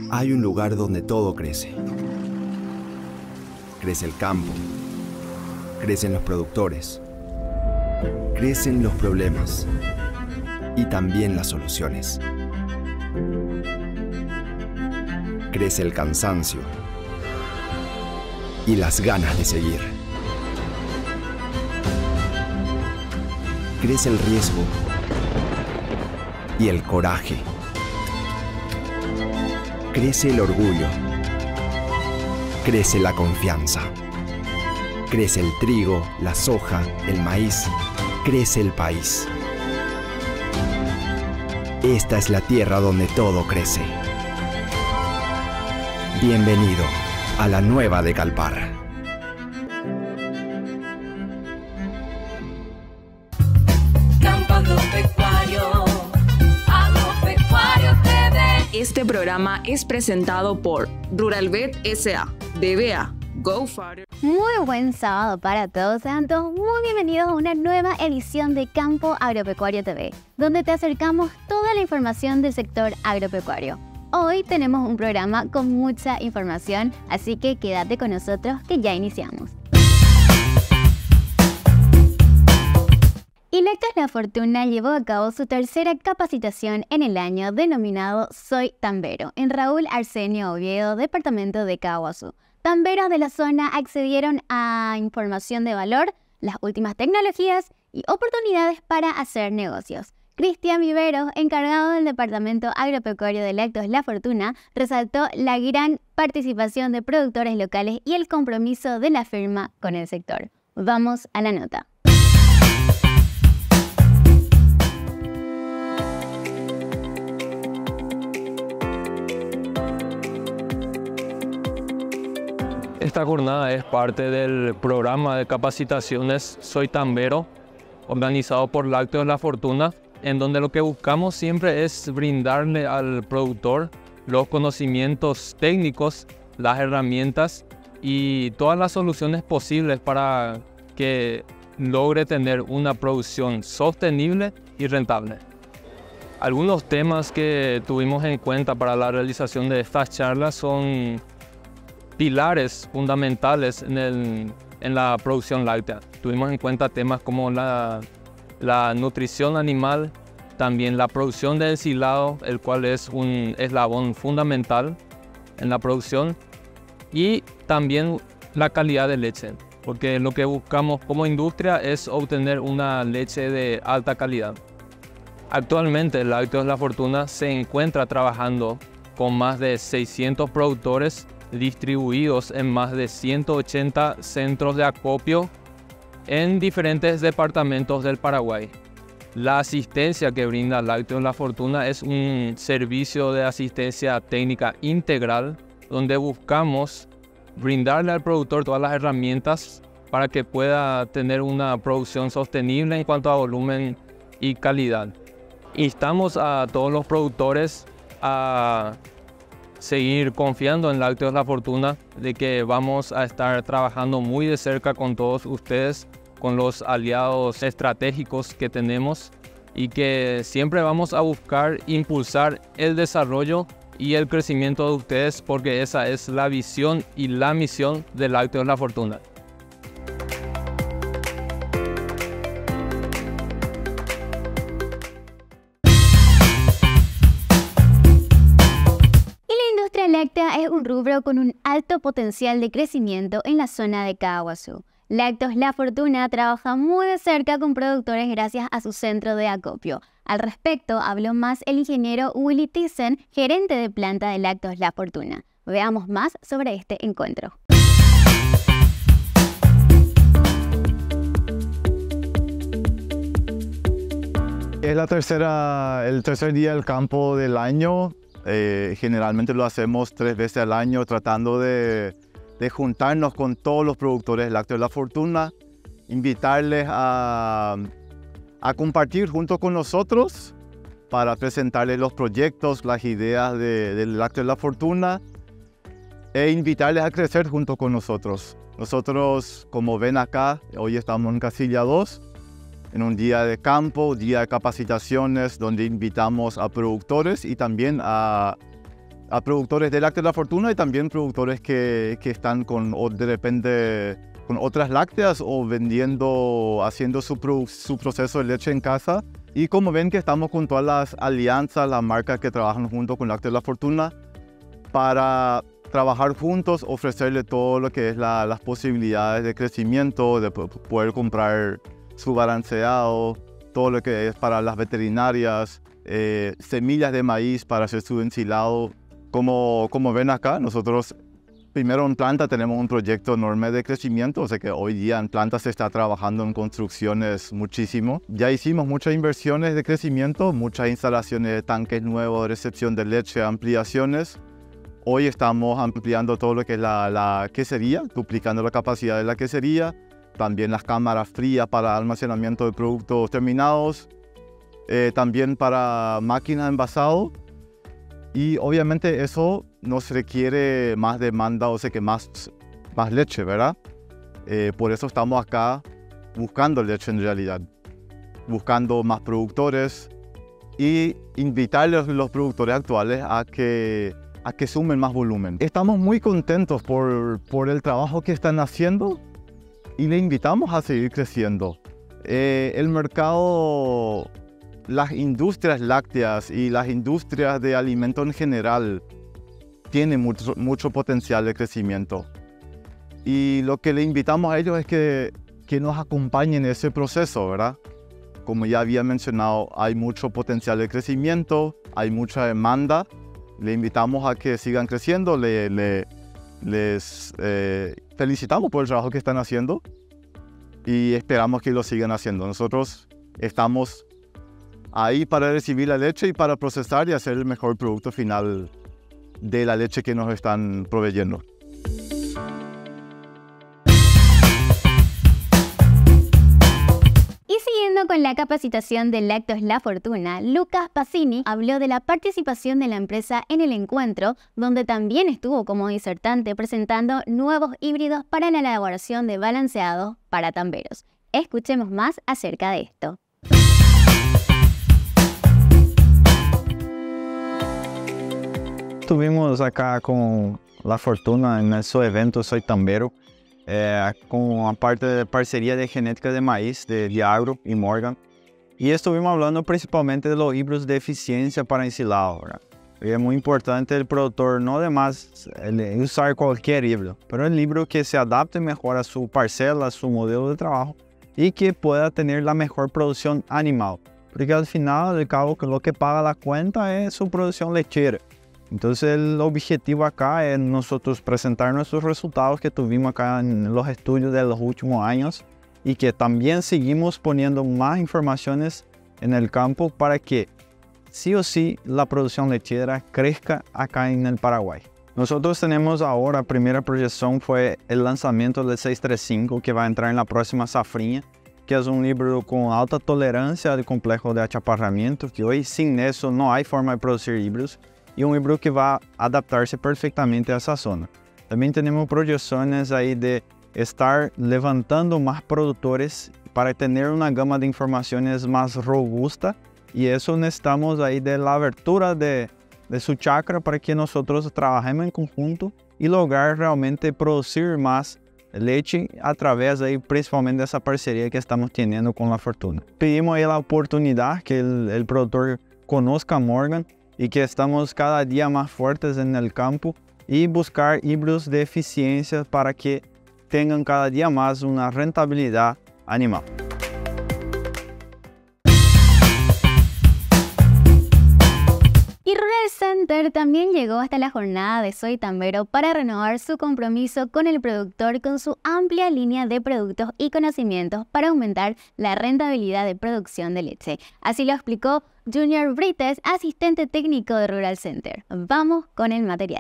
Hay un lugar donde todo crece. Crece el campo, crecen los productores, crecen los problemas y también las soluciones. Crece el cansancio y las ganas de seguir. Crece el riesgo y el coraje. Crece el orgullo. Crece la confianza. Crece el trigo, la soja, el maíz. Crece el país. Esta es la tierra donde todo crece. Bienvenido a la nueva de Calpar. Este programa es presentado por Ruralvet S.A. DBA, Go Farther. Muy buen sábado para todos, sean todos muy bienvenidos a una nueva edición de Campo Agropecuario TV, donde te acercamos toda la información del sector agropecuario. Hoy tenemos un programa con mucha información, así que quédate con nosotros que ya iniciamos. Y Lácteos La Fortuna llevó a cabo su tercera capacitación en el año denominado Soy Tambero, en Raúl Arsenio Oviedo, departamento de Caaguazú. Tamberos de la zona accedieron a información de valor, las últimas tecnologías y oportunidades para hacer negocios. Cristian Viveros, encargado del Departamento Agropecuario de Lácteos La Fortuna, resaltó la gran participación de productores locales y el compromiso de la firma con el sector. Vamos a la nota. Esta jornada es parte del programa de capacitaciones Soy Tambero, organizado por Lácteos La Fortuna, en donde lo que buscamos siempre es brindarle al productor los conocimientos técnicos, las herramientas y todas las soluciones posibles para que logre tener una producción sostenible y rentable. Algunos temas que tuvimos en cuenta para la realización de estas charlas son pilares fundamentales en la producción láctea. Tuvimos en cuenta temas como la nutrición animal, también la producción del ensilado, el cual es un eslabón fundamental en la producción, y también la calidad de leche, porque lo que buscamos como industria es obtener una leche de alta calidad. Actualmente Lácteos La Fortuna se encuentra trabajando con más de 600 productores distribuidos en más de 180 centros de acopio en diferentes departamentos del Paraguay. La asistencia que brinda Lácteos La Fortuna es un servicio de asistencia técnica integral donde buscamos brindarle al productor todas las herramientas para que pueda tener una producción sostenible en cuanto a volumen y calidad. Instamos a todos los productores a seguir confiando en Lácteos La Fortuna, de que vamos a estar trabajando muy de cerca con todos ustedes, con los aliados estratégicos que tenemos, y que siempre vamos a buscar impulsar el desarrollo y el crecimiento de ustedes, porque esa es la visión y la misión de Lácteos La Fortuna. La industria láctea es un rubro con un alto potencial de crecimiento en la zona de Caaguazú. Lácteos La Fortuna trabaja muy de cerca con productores gracias a su centro de acopio. Al respecto, habló más el ingeniero Willy Thyssen, gerente de planta de Lácteos La Fortuna. Veamos más sobre este encuentro. Es el tercer día del campo del año. Generalmente lo hacemos 3 veces al año, tratando de juntarnos con todos los productores de Lácteos La Fortuna, invitarles a compartir junto con nosotros para presentarles los proyectos, las ideas de Lácteos La Fortuna, e invitarles a crecer junto con nosotros. Nosotros, como ven acá, hoy estamos en Casilla 2, en un día de campo, día de capacitaciones, donde invitamos a productores y también a a productores de lácteos La Fortuna y también productores que están de repente con otras lácteas o haciendo su proceso de leche en casa. Y como ven que estamos con todas las alianzas, las marcas que trabajan junto con Lácteos La Fortuna para trabajar juntos, ofrecerle todo lo que es las posibilidades de crecimiento, de poder comprar su balanceado, todo lo que es para las veterinarias, semillas de maíz para hacer su ensilado. Como ven acá, nosotros primero en planta tenemos un proyecto enorme de crecimiento, o sea que hoy día en planta se está trabajando en construcciones muchísimo. Ya hicimos muchas inversiones de crecimiento, muchas instalaciones de tanques nuevos, de recepción de leche, ampliaciones. Hoy estamos ampliando todo lo que es la quesería, duplicando la capacidad de la quesería, también las cámaras frías para almacenamiento de productos terminados, también para máquinas de envasado. Y obviamente eso nos requiere más demanda, o sea que más leche, ¿verdad? Por eso estamos acá buscando leche en realidad, buscando más productores y invitarles a los productores actuales a que sumen más volumen. Estamos muy contentos por el trabajo que están haciendo y les invitamos a seguir creciendo. El mercado, las industrias lácteas y las industrias de alimentos en general tienen mucho potencial de crecimiento. Y lo que le invitamos a ellos es que nos acompañen en ese proceso, ¿verdad? Como ya había mencionado, hay mucho potencial de crecimiento, hay mucha demanda. Le invitamos a que sigan creciendo, les felicitamos por el trabajo que están haciendo y esperamos que lo sigan haciendo. Nosotros estamos ahí para recibir la leche y para procesar y hacer el mejor producto final de la leche que nos están proveyendo. Y siguiendo con la capacitación de Lácteos La Fortuna, Lucas Pacini habló de la participación de la empresa en el encuentro, donde también estuvo como disertante presentando nuevos híbridos para la elaboración de balanceados para tamberos. Escuchemos más acerca de esto. Estuvimos acá con La Fortuna en su evento Soy Tambero, con parte de parcería de genética de maíz de Agro y Morgan. Y estuvimos hablando principalmente de los híbridos de eficiencia para ensilado, ¿verdad? Y es muy importante el productor no además usar cualquier híbrido, pero el híbrido que se adapte mejor a su parcela, a su modelo de trabajo y que pueda tener la mejor producción animal. Porque al final del cabo lo que paga la cuenta es su producción lechera. Entonces el objetivo acá es nosotros presentar nuestros resultados que tuvimos acá en los estudios de los últimos años y que también seguimos poniendo más informaciones en el campo para que sí o sí la producción lechera crezca acá en el Paraguay. Nosotros tenemos ahora, primera proyección fue el lanzamiento del 635 que va a entrar en la próxima safrinha, que es un híbrido con alta tolerancia al complejo de achaparramiento, que hoy sin eso no hay forma de producir híbridos. Y un híbrido que va a adaptarse perfectamente a esa zona. También tenemos proyecciones ahí de estar levantando más productores para tener una gama de informaciones más robusta y eso necesitamos ahí de la abertura de su chacra para que nosotros trabajemos en conjunto y lograr realmente producir más leche a través ahí principalmente de esa parcería que estamos teniendo con La Fortuna. Pedimos ahí la oportunidad que el productor conozca a Morgan y que estamos cada día más fuertes en el campo y buscar híbridos de eficiencia para que tengan cada día más una rentabilidad animal. Y Rural Center también llegó hasta la jornada de Soy Tambero para renovar su compromiso con el productor con su amplia línea de productos y conocimientos para aumentar la rentabilidad de producción de leche. Así lo explicó Junior Brites, asistente técnico de Rural Center. Vamos con el material.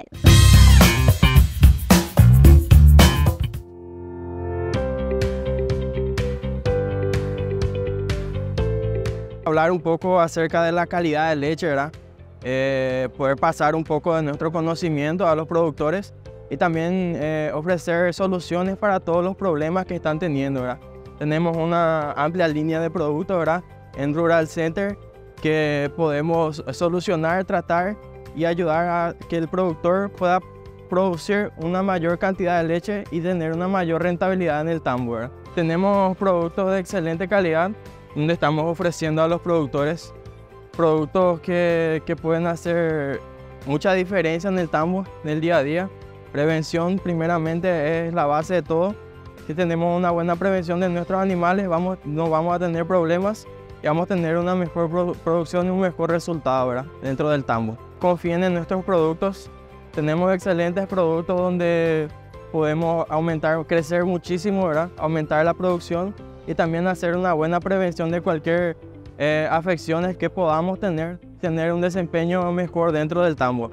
Hablar un poco acerca de la calidad de leche, ¿verdad? Poder pasar un poco de nuestro conocimiento a los productores y también ofrecer soluciones para todos los problemas que están teniendo, ¿verdad? Tenemos una amplia línea de productos, ¿verdad? En Rural Center que podemos solucionar, tratar y ayudar a que el productor pueda producir una mayor cantidad de leche y tener una mayor rentabilidad en el tambo, ¿verdad? Tenemos productos de excelente calidad donde estamos ofreciendo a los productores productos que pueden hacer mucha diferencia en el tambo, en el día a día. Prevención primeramente es la base de todo. Si tenemos una buena prevención de nuestros animales, no vamos a tener problemas y vamos a tener una mejor producción y un mejor resultado, ¿verdad?, dentro del tambo. Confíen en nuestros productos. Tenemos excelentes productos donde podemos crecer muchísimo, ¿verdad?, aumentar la producción y también hacer una buena prevención de cualquier afecciones que podamos tener un desempeño mejor dentro del tambo.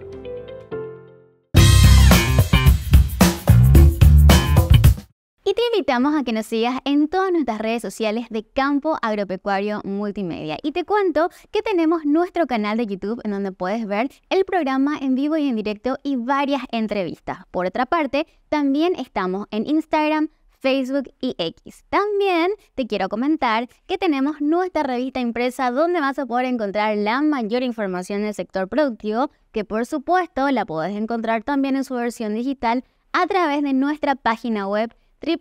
Y te invitamos a que nos sigas en todas nuestras redes sociales de Campo Agropecuario Multimedia. Y te cuento que tenemos nuestro canal de YouTube en donde puedes ver el programa en vivo y en directo y varias entrevistas. Por otra parte, también estamos en Instagram, Facebook y X. También te quiero comentar que tenemos nuestra revista impresa donde vas a poder encontrar la mayor información del sector productivo, que por supuesto la podés encontrar también en su versión digital a través de nuestra página web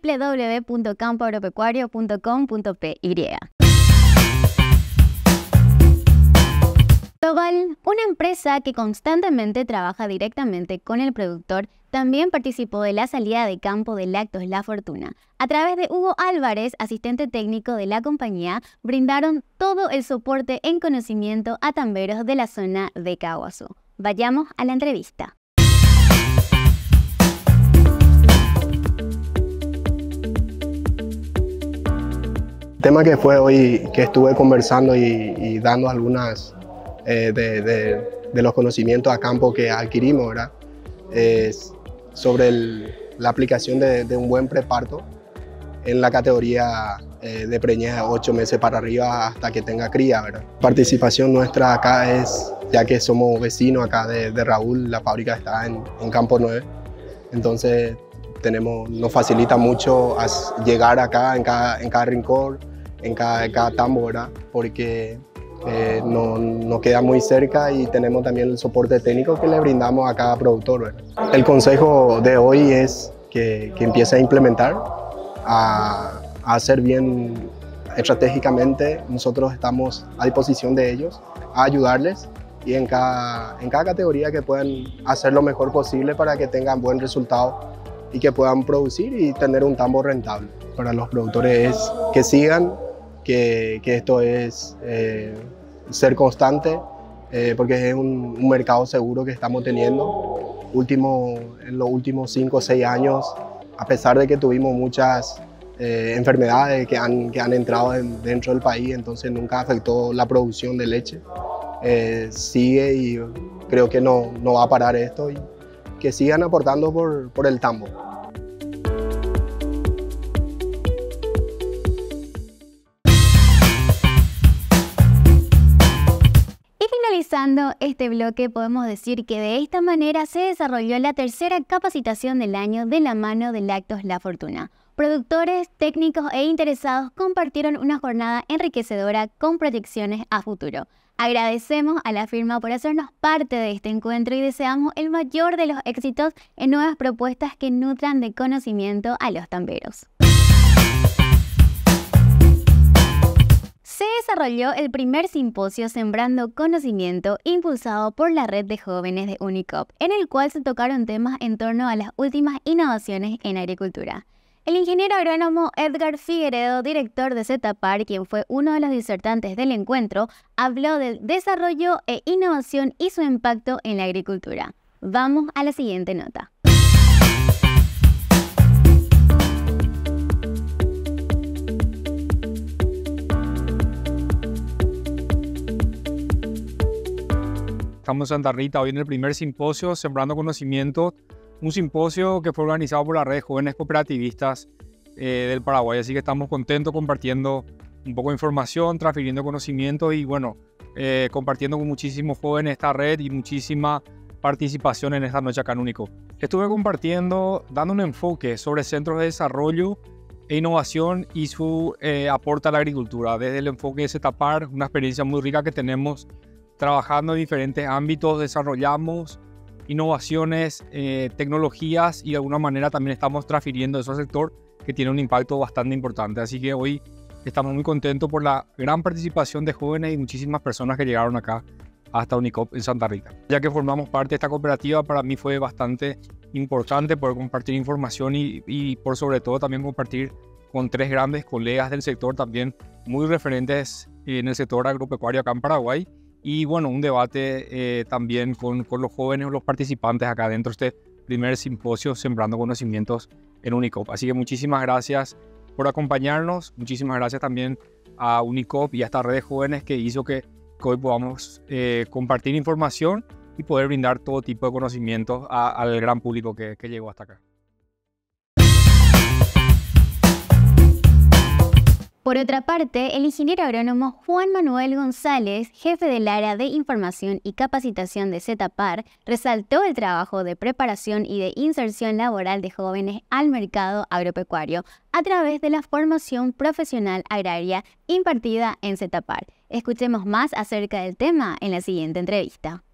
www.campoagropecuario.com.py. Global, una empresa que constantemente trabaja directamente con el productor, también participó de la salida de campo de Lácteos La Fortuna. A través de Hugo Álvarez, asistente técnico de la compañía, brindaron todo el soporte en conocimiento a tamberos de la zona de Caaguazú. Vayamos a la entrevista. Tema que fue hoy, que estuve conversando y dando algunas de los conocimientos a campo que adquirimos, ¿verdad?, es sobre la aplicación de un buen preparto en la categoría de preñez de 8 meses para arriba hasta que tenga cría, ¿verdad? Participación nuestra acá es, ya que somos vecinos acá de Raúl, la fábrica está en Campo 9, entonces nos facilita mucho llegar acá en cada rincón, en cada tambo, ¿verdad?, porque nos queda muy cerca y tenemos también el soporte técnico que le brindamos a cada productor, ¿verdad? El consejo de hoy es que empiece a implementar, a hacer bien estratégicamente. Nosotros estamos a disposición de ellos, a ayudarles y en cada categoría que puedan hacer lo mejor posible para que tengan buen resultado y que puedan producir y tener un tambo rentable. Para los productores es que sigan, que esto es ser constante, porque es un mercado seguro que estamos teniendo. En los últimos 5 o 6 años, a pesar de que tuvimos muchas enfermedades que han entrado dentro del país, entonces nunca afectó la producción de leche. Sigue y creo que no va a parar esto y que sigan aportando por el tambo. Finalizando este bloque, podemos decir que de esta manera se desarrolló la tercera capacitación del año de la mano de Lácteos La Fortuna. Productores, técnicos e interesados compartieron una jornada enriquecedora con proyecciones a futuro. Agradecemos a la firma por hacernos parte de este encuentro y deseamos el mayor de los éxitos en nuevas propuestas que nutran de conocimiento a los tamberos. Se desarrolló el primer simposio Sembrando Conocimiento impulsado por la red de jóvenes de UNICOP, en el cual se tocaron temas en torno a las últimas innovaciones en agricultura. El ingeniero agrónomo Edgar Figueredo, director de CETAPAR, quien fue uno de los disertantes del encuentro, habló del desarrollo e innovación y su impacto en la agricultura. Vamos a la siguiente nota. Estamos en Santa Rita hoy en el primer simposio Sembrando Conocimiento, un simposio que fue organizado por la red de jóvenes cooperativistas del Paraguay, así que estamos contentos compartiendo un poco de información, transfiriendo conocimiento y bueno, compartiendo con muchísimos jóvenes esta red y muchísima participación en esta noche acá en UNICOP. Estuve compartiendo, dando un enfoque sobre centros de desarrollo e innovación y su aporte a la agricultura, desde el enfoque de CETAPAR, una experiencia muy rica que tenemos trabajando en diferentes ámbitos, desarrollamos innovaciones, tecnologías y de alguna manera también estamos transfiriendo eso al sector que tiene un impacto bastante importante. Así que hoy estamos muy contentos por la gran participación de jóvenes y muchísimas personas que llegaron acá hasta Unicop en Santa Rita. Ya que formamos parte de esta cooperativa, para mí fue bastante importante poder compartir información y por sobre todo también compartir con 3 grandes colegas del sector también muy referentes en el sector agropecuario acá en Paraguay. Y bueno, un debate también con los jóvenes o los participantes acá dentro de este primer simposio Sembrando Conocimientos en Unicop. Así que muchísimas gracias por acompañarnos, muchísimas gracias también a Unicop y a esta red de jóvenes que hizo que hoy podamos compartir información y poder brindar todo tipo de conocimientos al gran público que llegó hasta acá. Por otra parte, el ingeniero agrónomo Juan Manuel González, jefe del área de información y capacitación de Zetapar, resaltó el trabajo de preparación y de inserción laboral de jóvenes al mercado agropecuario a través de la formación profesional agraria impartida en Zetapar. Escuchemos más acerca del tema en la siguiente entrevista.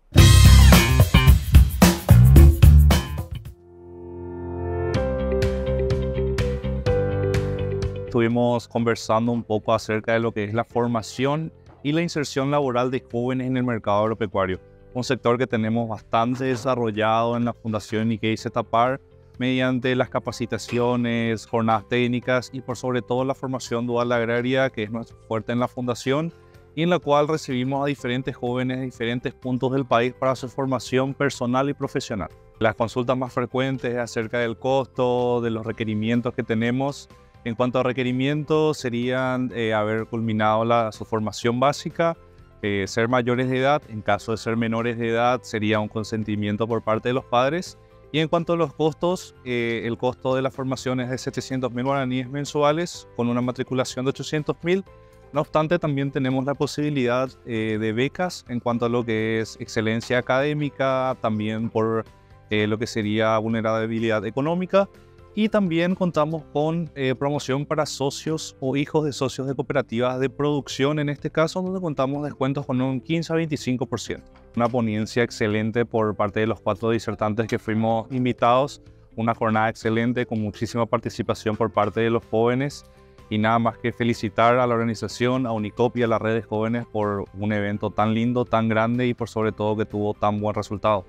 Estuvimos conversando un poco acerca de lo que es la formación y la inserción laboral de jóvenes en el mercado agropecuario, un sector que tenemos bastante desarrollado en la Fundación Nikkei Zetapar mediante las capacitaciones, jornadas técnicas y por sobre todo la formación dual agraria, que es nuestro fuerte en la Fundación, y en la cual recibimos a diferentes jóvenes de diferentes puntos del país para su formación personal y profesional. Las consultas más frecuentes acerca del costo, de los requerimientos que tenemos. En cuanto a requerimientos, serían haber culminado su formación básica, ser mayores de edad. En caso de ser menores de edad, sería un consentimiento por parte de los padres. Y en cuanto a los costos, el costo de la formación es de 700.000 guaraníes mensuales con una matriculación de 800.000. No obstante, también tenemos la posibilidad de becas en cuanto a lo que es excelencia académica, también por lo que sería vulnerabilidad económica. Y también contamos con promoción para socios o hijos de socios de cooperativas de producción, en este caso, donde contamos descuentos con un 15 a 25%. Una ponencia excelente por parte de los 4 disertantes que fuimos invitados, una jornada excelente con muchísima participación por parte de los jóvenes y nada más que felicitar a la organización, a Unicop y a la red de jóvenes por un evento tan lindo, tan grande y por sobre todo que tuvo tan buen resultado.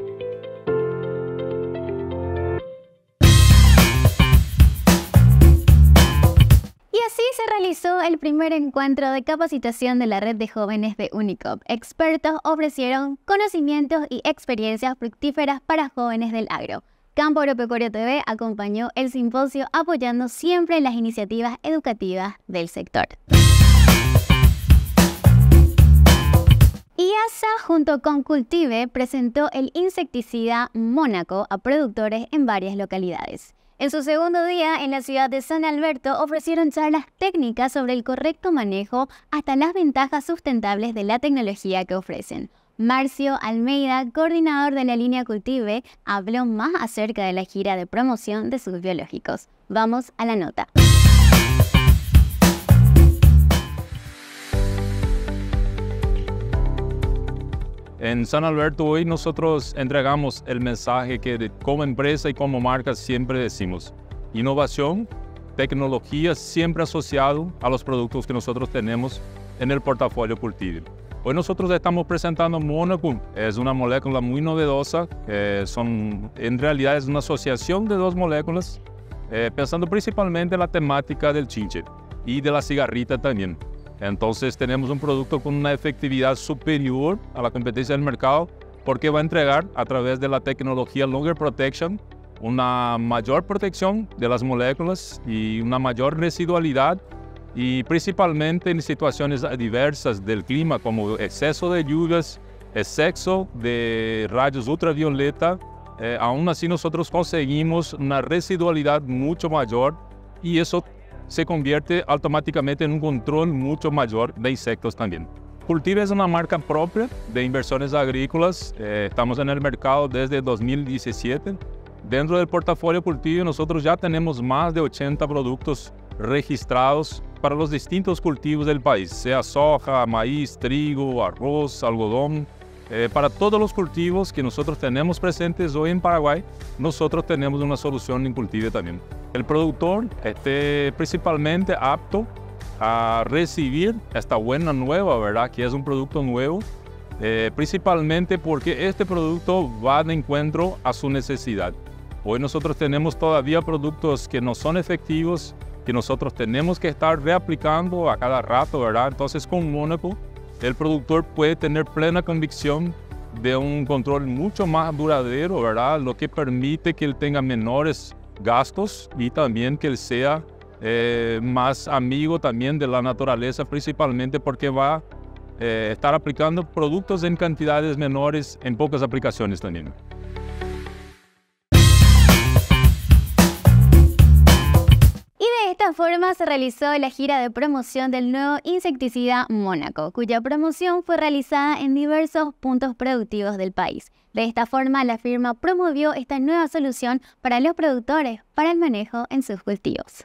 Así se realizó el primer encuentro de capacitación de la red de jóvenes de Unicop. Expertos ofrecieron conocimientos y experiencias fructíferas para jóvenes del agro. Campo Agropecuario TV acompañó el simposio apoyando siempre las iniciativas educativas del sector. IASA junto con Cultive presentó el insecticida Mónaco a productores en varias localidades. En su segundo día en la ciudad de San Alberto ofrecieron charlas técnicas sobre el correcto manejo hasta las ventajas sustentables de la tecnología que ofrecen. Marcio Almeida, coordinador de la línea Cultive, habló más acerca de la gira de promoción de sus biológicos. Vamos a la nota. En San Alberto hoy nosotros entregamos el mensaje que como empresa y como marca siempre decimos. Innovación, tecnología siempre asociado a los productos que nosotros tenemos en el portafolio Cultive. Hoy nosotros estamos presentando Mónaco, es una molécula muy novedosa, en realidad es una asociación de 2 moléculas, pensando principalmente en la temática del chinche y de la cigarrita también. Entonces tenemos un producto con una efectividad superior a la competencia del mercado porque va a entregar a través de la tecnología Longer Protection una mayor protección de las moléculas y una mayor residualidad y principalmente en situaciones adversas del clima como exceso de lluvias, exceso de rayos ultravioleta. Aún así nosotros conseguimos una residualidad mucho mayor y eso se convierte automáticamente en un control mucho mayor de insectos también. Cultive es una marca propia de inversiones agrícolas. Estamos en el mercado desde 2017. Dentro del portafolio Cultive nosotros ya tenemos más de 80 productos registrados para los distintos cultivos del país, sea soja, maíz, trigo, arroz, algodón. Para todos los cultivos que nosotros tenemos presentes hoy en Paraguay, nosotros tenemos una solución Incultive también. El productor esté principalmente apto a recibir esta buena nueva, ¿verdad? Que es un producto nuevo, principalmente porque este producto va de encuentro a su necesidad. Hoy nosotros tenemos todavía productos que no son efectivos, que nosotros tenemos que estar reaplicando a cada rato, ¿verdad? Entonces con Monaco, el productor puede tener plena convicción de un control mucho más duradero, ¿verdad? Lo que permite que él tenga menores gastos y también que él sea más amigo también de la naturaleza, principalmente porque va a estar aplicando productos en cantidades menores en pocas aplicaciones también. De esta forma se realizó la gira de promoción del nuevo insecticida Monaco, cuya promoción fue realizada en diversos puntos productivos del país. De esta forma, la firma promovió esta nueva solución para los productores para el manejo en sus cultivos.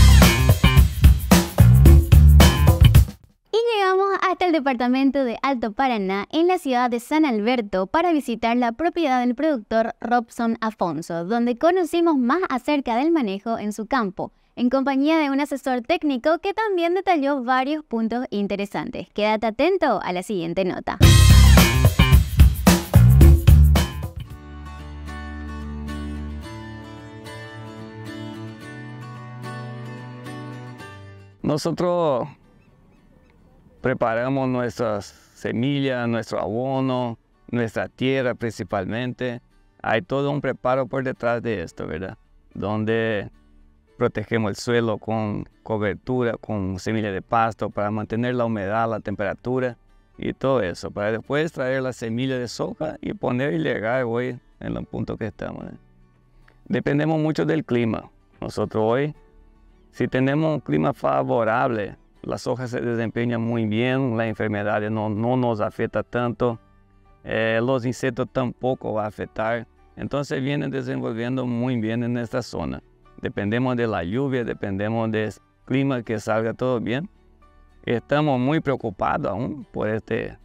Y llegamos hasta el departamento de Alto Paraná, en la ciudad de San Alberto, para visitar la propiedad del productor Robson Afonso, donde conocimos más acerca del manejo en su campo, en compañía de un asesor técnico que también detalló varios puntos interesantes. Quédate atento a la siguiente nota. Nosotros preparamos nuestras semillas, nuestro abono, nuestra tierra principalmente. Hay todo un preparo por detrás de esto, ¿verdad? Donde protegemos el suelo con cobertura, con semilla de pasto para mantener la humedad, la temperatura y todo eso, para después traer la semilla de soja y poner y llegar hoy en el punto que estamos. Dependemos mucho del clima. Nosotros hoy, si tenemos un clima favorable, las hojas se desempeñan muy bien, las enfermedades no nos afectan tanto, los insectos tampoco van a afectar, entonces vienen desenvolviendo muy bien en esta zona. Dependemos de la lluvia, dependemos del clima, que salga todo bien. Estamos muy preocupados aún por esta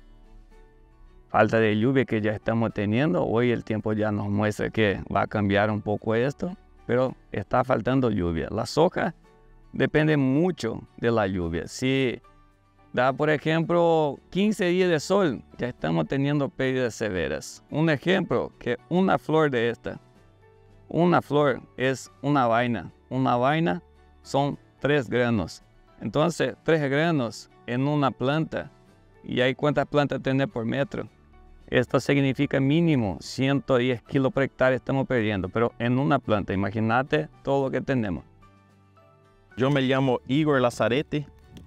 falta de lluvia que ya estamos teniendo. Hoy el tiempo ya nos muestra que va a cambiar un poco esto, pero está faltando lluvia. La soja depende mucho de la lluvia. Si da, por ejemplo, 15 días de sol, ya estamos teniendo pérdidas severas. Un ejemplo, que una flor de esta, una flor es una vaina. Una vaina son 3 granos. Entonces, 3 granos en una planta. ¿Y hay cuántas plantas tener por metro? Esto significa mínimo 110 kilos por hectárea estamos perdiendo. Pero en una planta, imagínate todo lo que tenemos. Yo me llamo Igor Lazarete.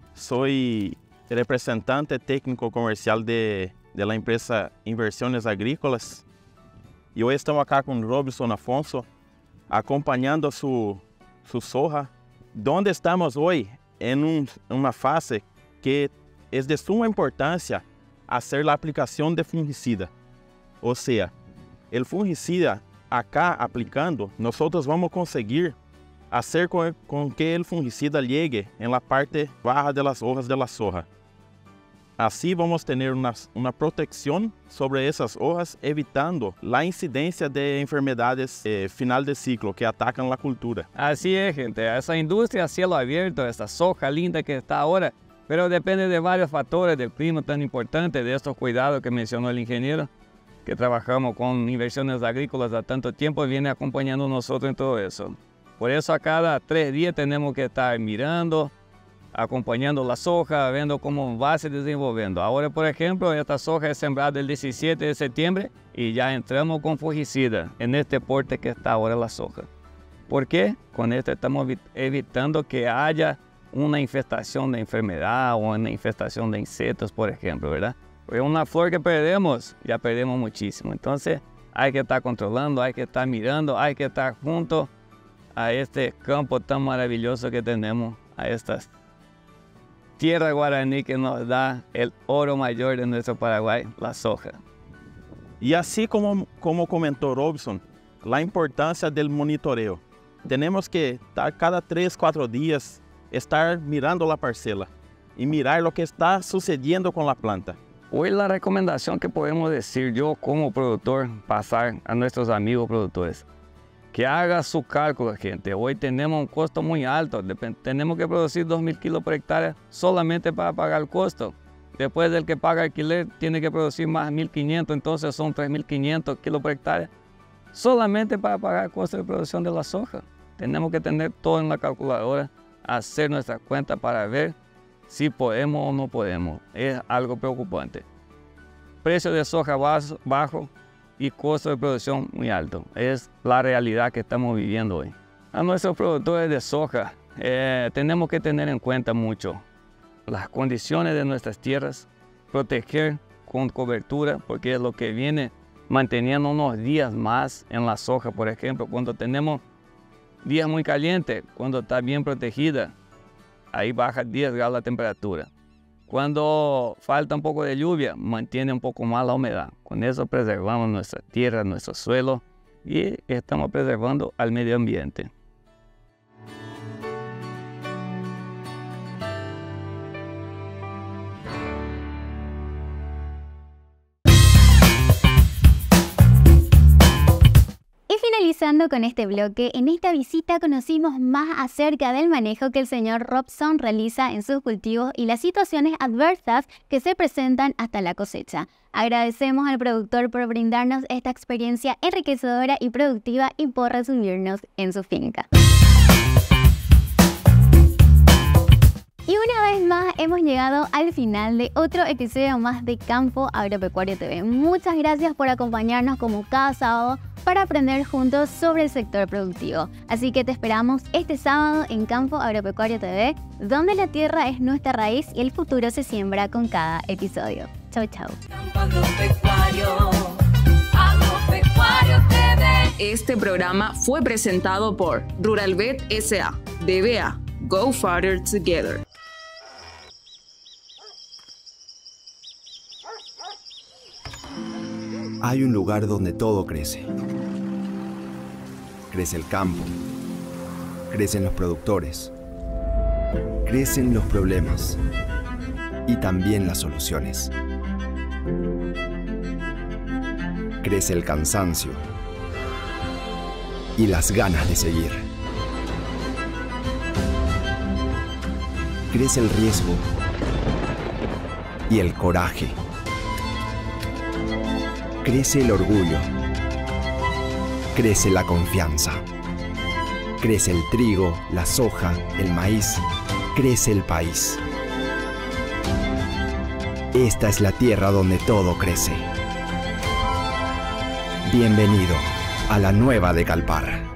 Soy representante técnico comercial de la empresa Inversiones Agrícolas. Y hoy estamos acá con Robson Afonso, acompañando su soja, donde estamos hoy en una fase que es de suma importancia hacer la aplicación de fungicida. O sea, el fungicida acá aplicando, nosotros vamos a conseguir hacer con que el fungicida llegue en la parte baja de las hojas de la soja. Así vamos a tener una protección sobre esas hojas, evitando la incidencia de enfermedades final de ciclo que atacan la cultura. Así es, gente. Esa industria a cielo abierto, esta soja linda que está ahora, pero depende de varios factores del clima tan importante, de estos cuidados que mencionó el ingeniero, que trabajamos con Inversiones Agrícolas a tanto tiempo, viene acompañando a nosotros en todo eso. Por eso a cada 3 días tenemos que estar mirando, acompañando la soja, viendo cómo va se desenvolviendo. Ahora, por ejemplo, esta soja es sembrada el 17 de septiembre y ya entramos con fungicida en este porte que está ahora la soja. ¿Por qué? Con esto estamos evitando que haya una infestación de enfermedad o una infestación de insectos, por ejemplo, ¿verdad? Porque una flor que perdemos, ya perdemos muchísimo. Entonces, hay que estar controlando, hay que estar mirando, hay que estar junto a este campo tan maravilloso que tenemos, a estas tierra guaraní que nos da el oro mayor de nuestro Paraguay, la soja. Y así como comentó Robson, la importancia del monitoreo. Tenemos que estar cada 3-4 días estar mirando la parcela y mirar lo que está sucediendo con la planta. Hoy la recomendación que podemos decir yo como productor, pasar a nuestros amigos productores, que haga su cálculo, gente. Hoy tenemos un costo muy alto, tenemos que producir 2.000 kilos por hectárea solamente para pagar el costo. Después del que paga alquiler tiene que producir más 1.500, entonces son 3.500 kilos por hectárea solamente para pagar el costo de producción de la soja. Tenemos que tener todo en la calculadora, hacer nuestra cuenta para ver si podemos o no podemos. Es algo preocupante. Precio de soja bajo y costo de producción muy alto. Es la realidad que estamos viviendo hoy. A nuestros productores de soja tenemos que tener en cuenta mucho las condiciones de nuestras tierras, proteger con cobertura, porque es lo que viene manteniendo unos días más en la soja. Por ejemplo, cuando tenemos días muy calientes, cuando está bien protegida, ahí baja 10 grados la temperatura. Cuando falta un poco de lluvia, mantiene un poco más la humedad. Con eso preservamos nuestra tierra, nuestro suelo y estamos preservando al medio ambiente. Finalizando con este bloque, en esta visita conocimos más acerca del manejo que el señor Robson realiza en sus cultivos y las situaciones adversas que se presentan hasta la cosecha. Agradecemos al productor por brindarnos esta experiencia enriquecedora y productiva y por recibirnos en su finca. Y una vez más hemos llegado al final de otro episodio más de Campo Agropecuario TV. Muchas gracias por acompañarnos como cada sábado para aprender juntos sobre el sector productivo. Así que te esperamos este sábado en Campo Agropecuario TV, donde la tierra es nuestra raíz y el futuro se siembra con cada episodio. Chau, chau. Este programa fue presentado por Ruralvet S.A. DBA. Go Farther Together. Hay un lugar donde todo crece. Crece el campo. Crecen los productores. Crecen los problemas. Y también las soluciones. Crece el cansancio. Y las ganas de seguir. Crece el riesgo. Y el coraje. Crece el orgullo. Crece la confianza. Crece el trigo, la soja, el maíz. Crece el país. Esta es la tierra donde todo crece. Bienvenido a la nueva de Calpar.